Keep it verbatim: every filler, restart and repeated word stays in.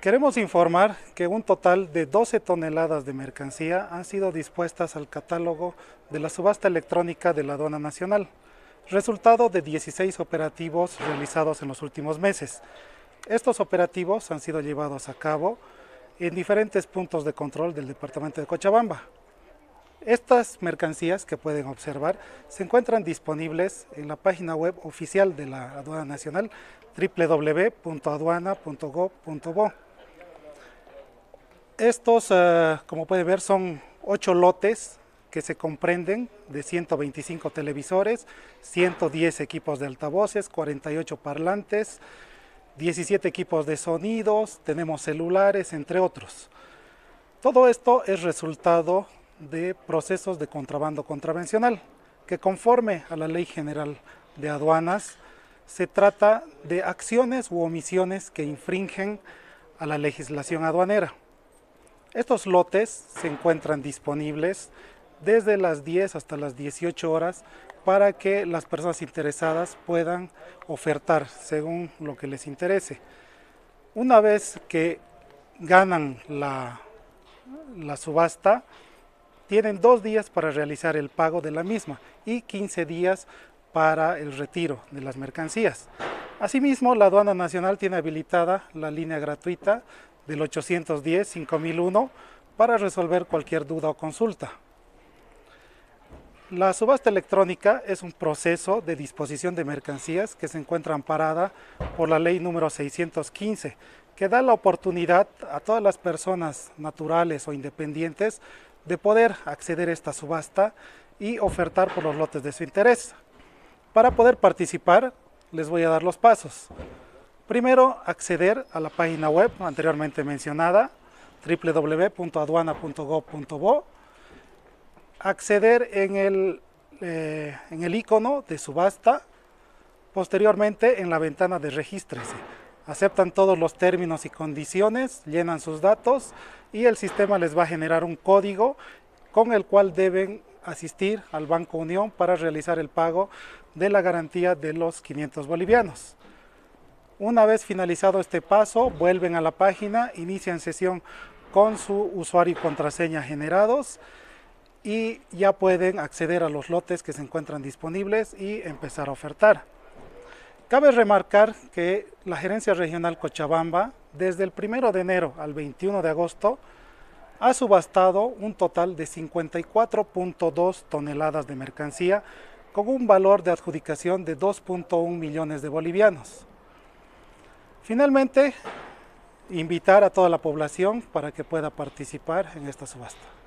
Queremos informar que un total de doce toneladas de mercancía han sido dispuestas al catálogo de la subasta electrónica de la Aduana Nacional, resultado de dieciséis operativos realizados en los últimos meses. Estos operativos han sido llevados a cabo en diferentes puntos de control del departamento de Cochabamba. Estas mercancías que pueden observar se encuentran disponibles en la página web oficial de la Aduana Nacional w w w punto aduana punto gob punto bo. Estos, uh, como pueden ver, son ocho lotes que se comprenden de ciento veinticinco televisores, ciento diez equipos de altavoces, cuarenta y ocho parlantes, diecisiete equipos de sonidos, tenemos celulares, entre otros. Todo esto es resultado de procesos de contrabando contravencional, que conforme a la Ley General de Aduanas, se trata de acciones u omisiones que infringen a la legislación aduanera. Estos lotes se encuentran disponibles desde las diez hasta las dieciocho horas para que las personas interesadas puedan ofertar según lo que les interese. Una vez que ganan la, la subasta, tienen dos días para realizar el pago de la misma y quince días para el retiro de las mercancías. Asimismo, la Aduana Nacional tiene habilitada la línea gratuita del ochocientos diez, cinco mil uno para resolver cualquier duda o consulta. La subasta electrónica es un proceso de disposición de mercancías que se encuentra amparada por la ley número seiscientos quince, que da la oportunidad a todas las personas naturales o independientes de poder acceder a esta subasta y ofertar por los lotes de su interés. Para poder participar, les voy a dar los pasos. Primero, acceder a la página web anteriormente mencionada, w w w punto aduana punto gob punto bo, acceder en el, eh, en el icono de subasta, posteriormente en la ventana de regístrese. Aceptan todos los términos y condiciones, llenan sus datos y el sistema les va a generar un código con el cual deben asistir al Banco Unión para realizar el pago de la garantía de los quinientos bolivianos. Una vez finalizado este paso, vuelven a la página, inician sesión con su usuario y contraseña generados y ya pueden acceder a los lotes que se encuentran disponibles y empezar a ofertar. Cabe remarcar que la Gerencia Regional Cochabamba, desde el primero de enero al veintiuno de agosto, ha subastado un total de cincuenta y cuatro punto dos toneladas de mercancía con un valor de adjudicación de dos punto uno millones de bolivianos. Finalmente, invitar a toda la población para que pueda participar en esta subasta.